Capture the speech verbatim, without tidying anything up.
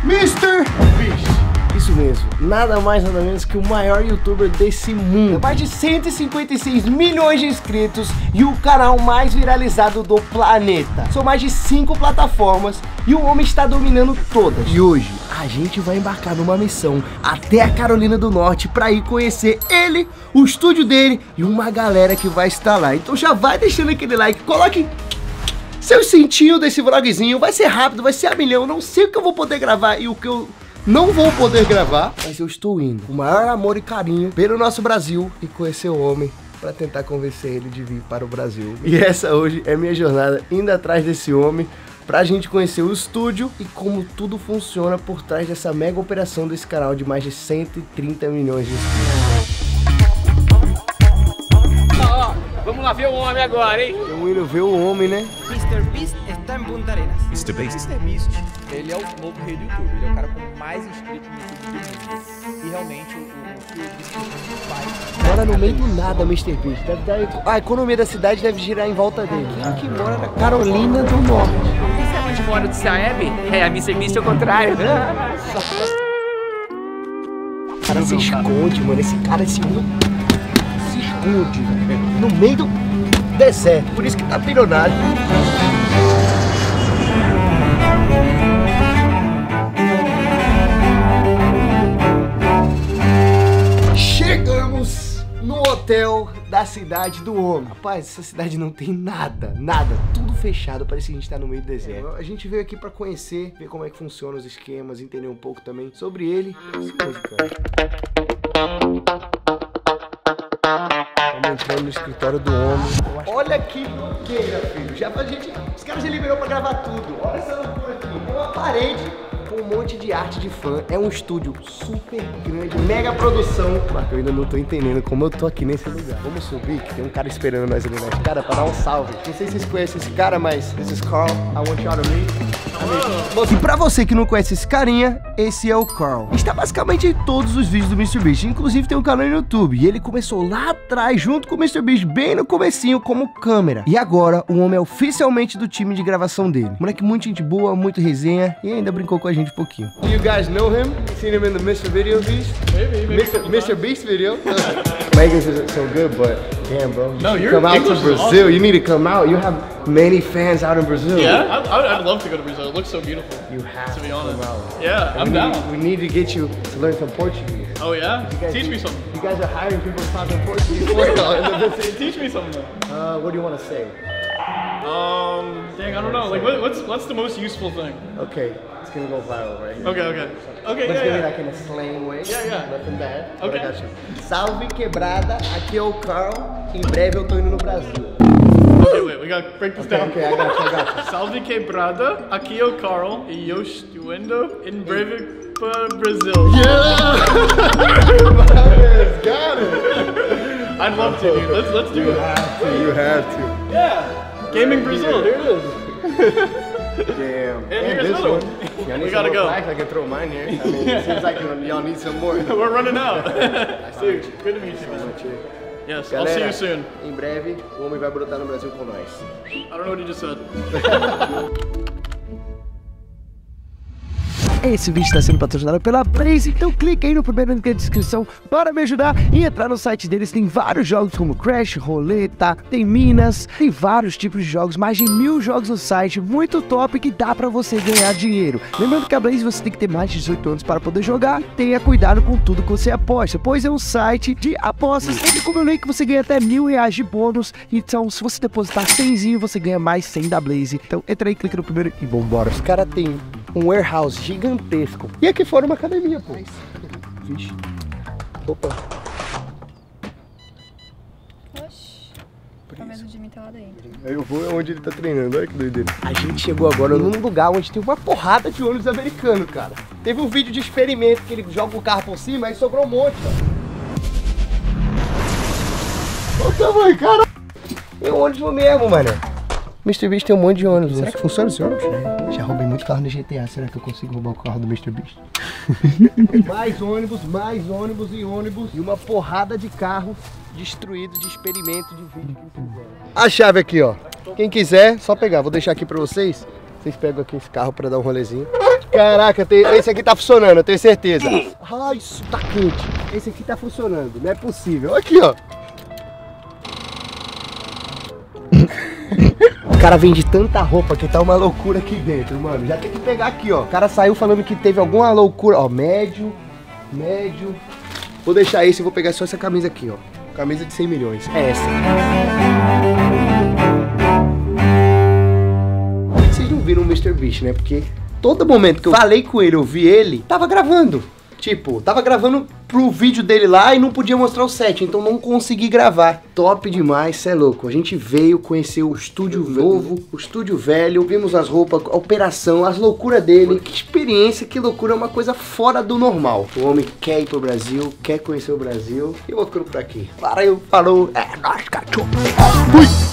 mister Beast. Isso mesmo, nada mais nada menos que o maior youtuber desse mundo. Tem mais de cento e cinquenta e seis milhões de inscritos e o canal mais viralizado do planeta. São mais de cinco plataformas e o homem está dominando todas. E hoje a gente vai embarcar numa missão até a Carolina do Norte para ir conhecer ele, o estúdio dele e uma galera que vai estar lá. Então já vai deixando aquele like, coloque seu cintinho desse vlogzinho. Vai ser rápido, vai ser a milhão. Não sei o que eu vou poder gravar e o que eu não vou poder gravar, mas eu estou indo com o maior amor e carinho pelo nosso Brasil e conhecer o homem para tentar convencer ele de vir para o Brasil. E essa hoje é minha jornada indo atrás desse homem pra gente conhecer o estúdio e como tudo funciona por trás dessa mega operação desse canal de mais de cento e trinta milhões de inscritos. Ó, vamos lá ver o homem agora, hein? Estamos indo ver o homem, né? mister Beast está em Punta Arenas. mister Beast. mister Beast, ele é o novo rei do YouTube. Ele é o cara com mais inscritos no YouTube do mundo. E realmente o, o que o mister Beast faz... Mora no meio do nada, mister Beast. Deve dar... A economia da cidade deve girar em volta dele. Quem que mora na Carolina do Norte? Quem sabe onde mora do Saeb? É, a mister Beast é o contrário. O cara se esconde, mano. Esse cara, esse homem se esconde, velho. No meio do deserto. Por isso que tá bilionário. Chegamos no hotel da cidade do homem. Rapaz, essa cidade não tem nada, nada, tudo fechado, parece que a gente tá no meio do deserto. É, a gente veio aqui pra conhecer, ver como é que funcionam os esquemas, entender um pouco também sobre ele. Estamos entrando no escritório do homem. Olha que louqueira, filho. Já pra gente, os caras já liberou pra gravar tudo. Olha essa loucura aqui. É uma parede com um monte de arte de fã. É um estúdio super grande, mega produção. Mas eu ainda não tô entendendo como eu tô aqui nesse lugar. Vamos subir, que tem um cara esperando nós ali na escada pra dar um salve. Não sei se vocês conhecem esse cara, mas this is Carl. I want y'all to meet. Bom, e pra você que não conhece esse carinha, esse é o Carl. Está basicamente em todos os vídeos do mister Beast. Inclusive tem um canal no YouTube. E ele começou lá atrás, junto com o mister Beast, bem no comecinho, como câmera. E agora, o homem é oficialmente do time de gravação dele. Moleque muito gente boa, muito resenha. E ainda brincou com a gente um pouquinho. You guys know him? Seen him in the mister Video Beast? Maybe, maybe. mister mister Beast video? My English isn't so good, but damn, bro. You No, should your come out English to is Brazil. awesome. You need to come out. You have many fans out in Brazil. Yeah, I, I, I'd love to go to Brazil. It looks so beautiful. You have To be to honest. come out. Yeah, And I'm we down. Need, we need to get you to learn some Portuguese. Oh yeah? You guys- Teach me something. You guys are hiring people talking Portuguese for you. Teach me something. Uh, what do you want to say? Um, dang, I don't know. Like, what, what's what's the most useful thing? Okay, it's gonna go viral right here. Okay, okay, okay. Let's Yeah, give it yeah. like in a slang way. Yeah, yeah. Nothing bad. but Okay. I got you. Salve quebrada, aqui é o Carl. Em breve eu tô indo no Brasil. Okay, wait, we gotta break this down. Okay, I got you, I got you. Salve quebrada, aqui é o Carl e eu estou indo em breve para Brazil. Yeah! Got it! I'd love to, dude. Let's let's do You it. have to, you have to. Yeah, gaming Brazil. Here it is. Damn. And here's this another one. one. Y'all need We some gotta more go. flags? I can throw mine here. I mean, it seems like y'all need some more. We're running out. Dude, good to meet you, man. Yes, I'll see Galera, you soon. em breve o homem vai brotar no Brasil com nós. I don't know what you just said. Esse vídeo está sendo patrocinado pela Blaze, então clica aí no primeiro link da descrição para me ajudar e entrar no site deles. Tem vários jogos como Crash, Roleta, tem Minas, tem vários tipos de jogos, mais de mil jogos no site, muito top que dá para você ganhar dinheiro. Lembrando que a Blaze você tem que ter mais de dezoito anos para poder jogar, tenha cuidado com tudo que você aposta, pois é um site de apostas. Entre com o meu link você ganha até mil reais de bônus, então se você depositar cenzinho você ganha mais cem da Blaze. Então entra aí, clica no primeiro e vambora. Os caras têm um warehouse gigantesco. E aqui fora uma academia, pô. Vixe. Opa. Oxi, tá medo de mim tá lá dentro. Eu vou onde ele tá treinando, olha que doideira. A gente chegou agora num lugar onde tem uma porrada de ônibus americano, cara. Teve um vídeo de experimento que ele joga o carro por cima e sobrou um monte, ó. Olha o tamanho, cara. É um ônibus mesmo, mano. mister Beast tem um monte de ônibus. Será que funciona esse ônibus? É. Já roubei muito carro no G T A. Será que eu consigo roubar o carro do mister Beast? Mais ônibus, mais ônibus e ônibus. E uma porrada de carros destruídos de experimento de vídeo que eles fizeram. A chave aqui, ó. Quem quiser, só pegar. Vou deixar aqui pra vocês. Vocês pegam aqui esse carro pra dar um rolezinho. Caraca, tem, esse aqui tá funcionando, eu tenho certeza. Ai, isso tá quente. Esse aqui tá funcionando, não é possível. Aqui, ó. O cara vende tanta roupa que tá uma loucura aqui dentro, mano. Já tem que pegar aqui, ó. O cara saiu falando que teve alguma loucura. Ó, médio, médio. Vou deixar esse e vou pegar só essa camisa aqui, ó. Camisa de cem milhões. É essa. Vocês não viram o mister Beast, né? Porque todo momento que eu falei com ele, eu vi ele, tava gravando. Tipo, tava gravando pro vídeo dele lá e não podia mostrar o set, então não consegui gravar. Top demais, cê é louco. A gente veio conhecer o estúdio novo, o estúdio velho, vimos as roupas, a operação, as loucuras dele. Que experiência, que loucura, é uma coisa fora do normal. O homem quer ir pro Brasil, quer conhecer o Brasil. E eu vou ficando por aqui. Valeu, falou, é nóis, cachorro. Fui!